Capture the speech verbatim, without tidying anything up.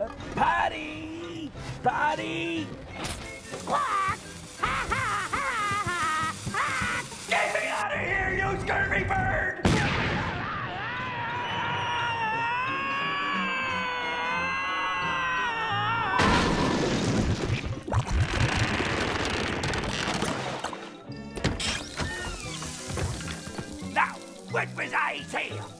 Patty! Patty! Quack! Ha ha ha ha ha! Get me out of here, you scurvy bird! Now, what was I saying?